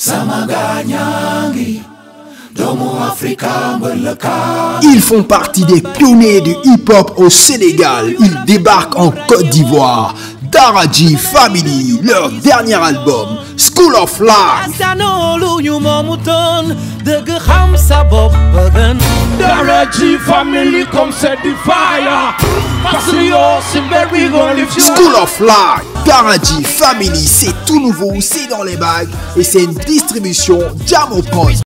Ils font partie des pionniers du hip-hop au Sénégal. Ils débarquent en Côte d'Ivoire. Daraji Family, leur dernier album, School of Life. Daraji Family comme c'est du fire. School of Life, Daraji Family, c'est tout nouveau, c'est dans les bagues et c'est une distribution Jamo Point.